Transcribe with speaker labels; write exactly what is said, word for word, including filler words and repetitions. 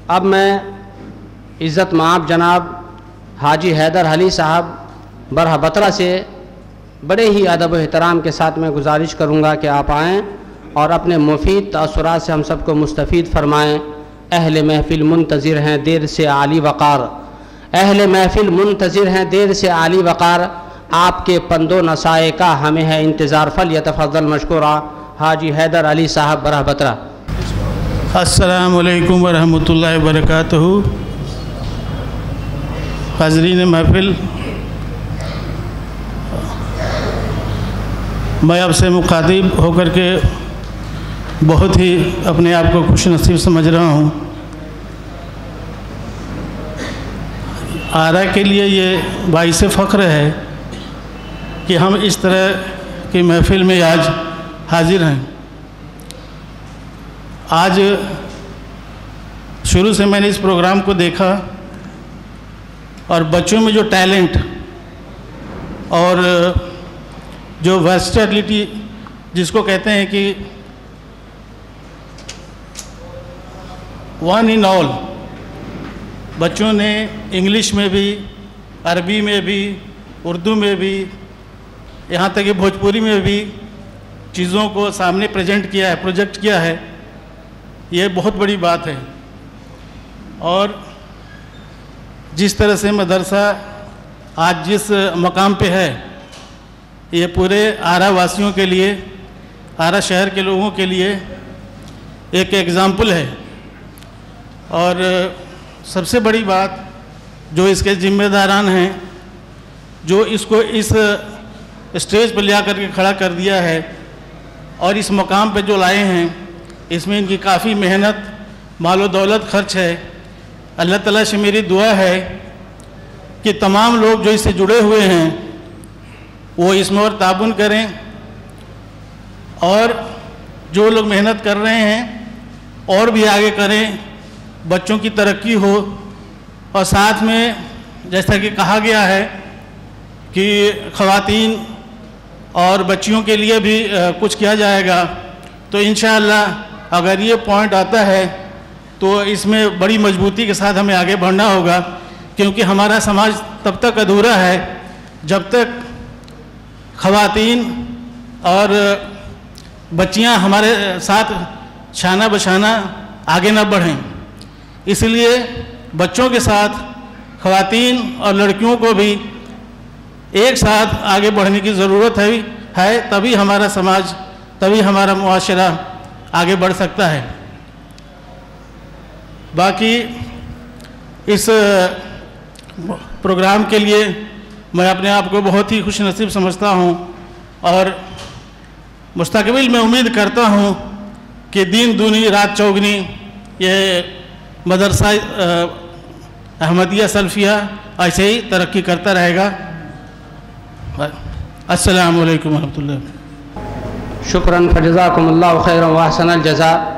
Speaker 1: अब मैं इज़्ज़त माब जनाब हाजी हैदर अली साहब बरहा बतरा से बड़े ही अदब व एहतराम के साथ मैं गुजारिश करूँगा कि आप आएँ और अपने मुफीद तासुरात से हम सबको मुस्तफ़ीद फरमाएँ। अहले महफिल मुंतज़िर हैं देर से आली वक़ार, अहले महफिल मुंतज़िर हैं देर से आली वक़ार, आपके पंदो नसाए का हमें है इंतज़ार, फल यतफ़ज़्ज़ल मशकूरा। हाजी हैदर अली साहब बरहा बतरा।
Speaker 2: अस्सलामु अलैकुम व रहमतुल्लाहि व बरकातुहू। हाज़रीन महफिल, मैं आपसे मुखातिब होकर के बहुत ही अपने आप को खुश नसीब समझ रहा हूँ। आरा के लिए ये बाइस फ़ख्र है कि हम इस तरह की महफिल में आज हाजिर हैं। आज शुरू से मैंने इस प्रोग्राम को देखा और बच्चों में जो टैलेंट और जो वर्सेटिलिटी जिसको कहते हैं कि वन इन ऑल, बच्चों ने इंग्लिश में भी, अरबी में भी, उर्दू में भी, यहाँ तक कि भोजपुरी में भी चीज़ों को सामने प्रेजेंट किया है, प्रोजेक्ट किया है। ये बहुत बड़ी बात है। और जिस तरह से मदरसा आज जिस मकाम पे है, ये पूरे आरा वासियों के लिए, आरा शहर के लोगों के लिए एक एग्ज़ाम्पल है। और सबसे बड़ी बात जो इसके ज़िम्मेदारान हैं, जो इसको इस स्टेज पर ले आकर के खड़ा कर दिया है और इस मकाम पे जो लाए हैं, इसमें इनकी काफ़ी मेहनत, मालो दौलत खर्च है। अल्लाह ताला से मेरी दुआ है कि तमाम लोग जो इससे जुड़े हुए हैं वो इसमें और ताबुन करें, और जो लोग मेहनत कर रहे हैं और भी आगे करें, बच्चों की तरक्की हो। और साथ में जैसा कि कहा गया है कि ख़वातीन और बच्चियों के लिए भी कुछ किया जाएगा, तो इंशाअल्लाह अगर ये पॉइंट आता है तो इसमें बड़ी मजबूती के साथ हमें आगे बढ़ना होगा, क्योंकि हमारा समाज तब तक अधूरा है जब तक ख़वातीन और बच्चियां हमारे साथ शाना बशाना आगे न बढ़ें। इसलिए बच्चों के साथ ख़वातीन और लड़कियों को भी एक साथ आगे बढ़ने की ज़रूरत है है तभी हमारा समाज, तभी हमारा मुआशरा आगे बढ़ सकता है। बाकी इस प्रोग्राम के लिए मैं अपने आप को बहुत ही खुश नसीब समझता हूँ और मुस्तकबिल में उम्मीद करता हूँ कि दिन दूनी रात चौगनी ये मदरसा अहमदिया सल्फिया ऐसे ही तरक्की करता रहेगा। अस्सलामु अलैकुम व रहमतुल्लाह।
Speaker 1: शुक्रन फजज़ाकुमुल्लाहु खैरन व अहसनल जज़ा।